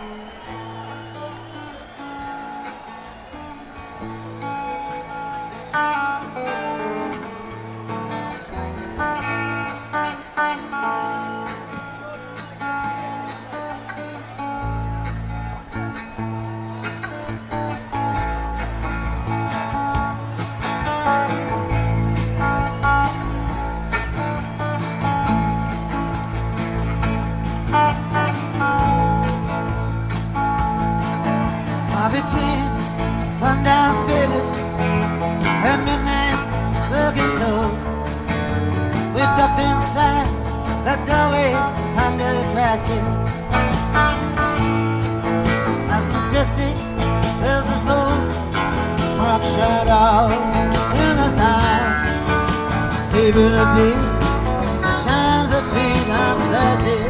Between sundown figures and midnight looking toad, we ducked inside that doorway under the crashes. As majestic as the boats struck shadows in the sun, keeping a beat, shines of feet and flashes,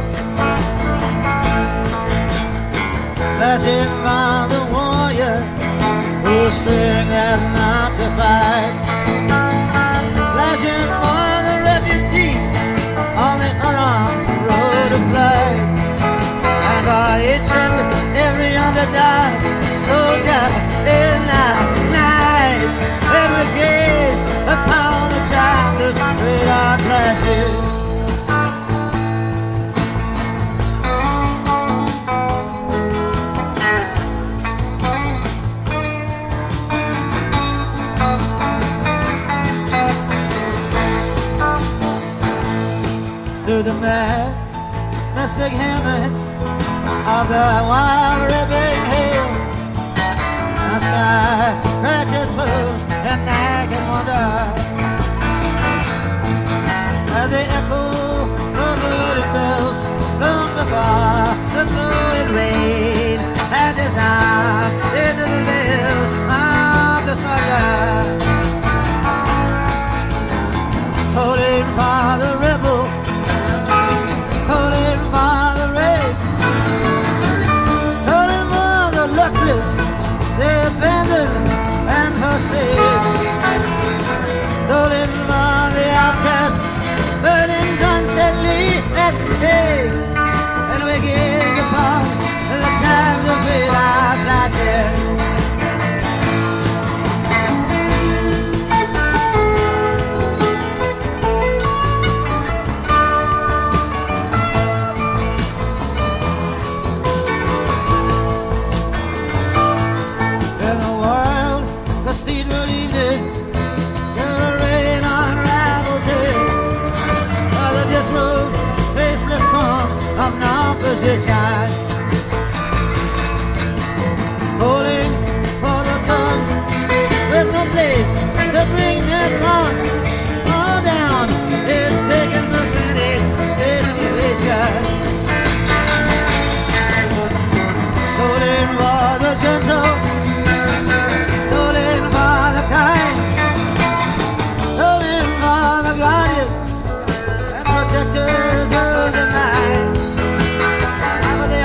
flashing by the warrior whose strength has not to fight, flashing for the refugee on the unarmed road of life, and for each and every underdog soldier in the night, when we gaze upon the childhood radar flashes. Through the mystic hammer of the wild ripping hail, the sky cracked its hooves, and I can wonder at the echo of the wedding bells long before the fluid rain had dissolved into the bells of the thunder, calling for the rebel, calling for the rain, calling for the luckless, the abandoned and forsaken, calling for the outcast, burning constantly at stake, and we gaze upon the times of radar flashes. Of non-position, calling for the tubs with no place to bring their thoughts all down in taking the pity situation, calling for the gentle, calling for the kind, calling for the guardians and protectors of the mind.